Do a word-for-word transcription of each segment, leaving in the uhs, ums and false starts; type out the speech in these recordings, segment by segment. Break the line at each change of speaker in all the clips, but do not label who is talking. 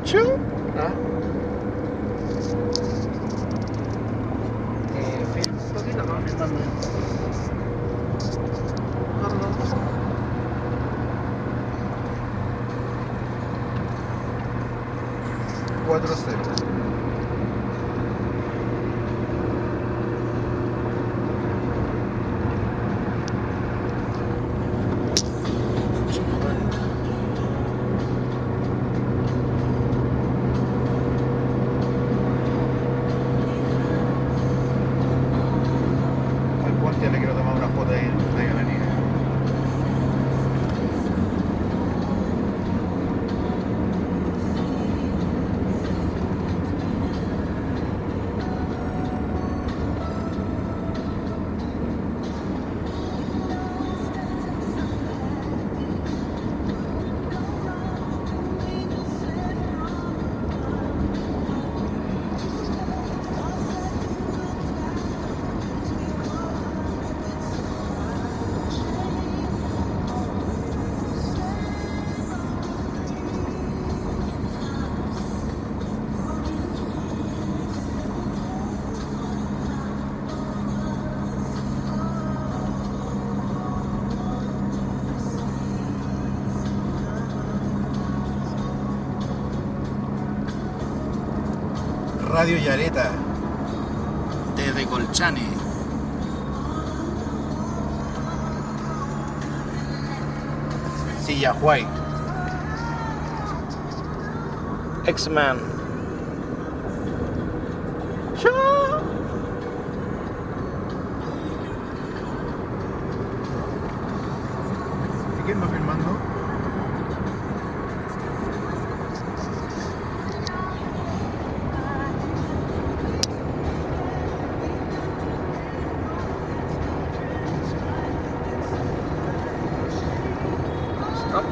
¿Chu?
¿Ah? Eh, film un poquito, ¿no?
Filmando. cuatro cero. Al puente le quiero tomar una foto ahí, ahí a la niña. Radio Yareta.
Desde Colchane.
Sillahuay.
X-Man.
¿Y quién va filmando?
Stop.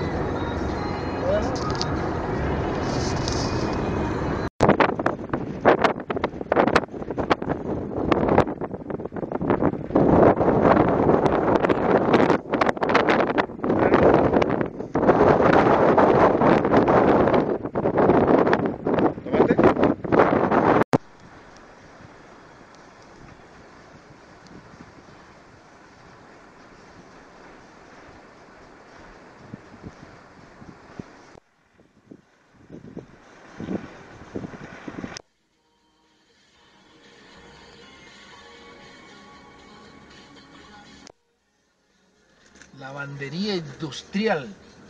Lavandería industrial.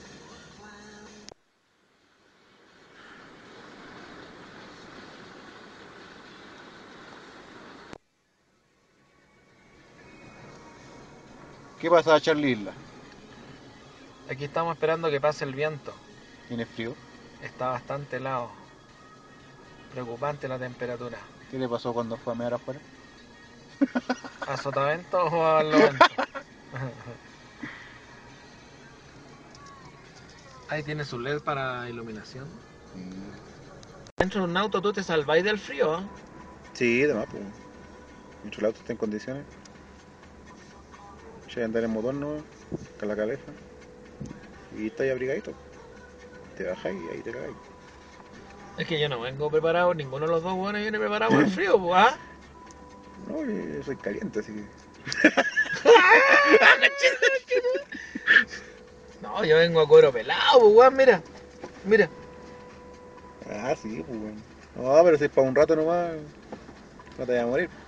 ¿Qué pasa, Charlie Isla?
Aquí estamos esperando que pase el viento.
¿Tiene frío?
Está bastante helado. Preocupante la temperatura.
¿Qué le pasó cuando fue a mear afuera?
¿A sotavento o a barlovento? Ahí tiene su L E D para iluminación.
Mm.
Dentro de un auto tú te salváis del frío, ¿eh?
Sí, además, pues. Mientras el auto está en condiciones. Echa a andar en motor, ¿no? Con la cabeza. Y está ahí abrigadito. Te bajáis y ahí te cagáis.
Es que yo no vengo preparado, ninguno de los dos buenos viene preparado para el frío, pues, ¿ah?
No, yo soy caliente, así que.
No, yo vengo a cuero pelado, pues, weón, mira. Mira.
Ah, sí, pues bueno. No, pero si es para un rato nomás, no te vas a morir.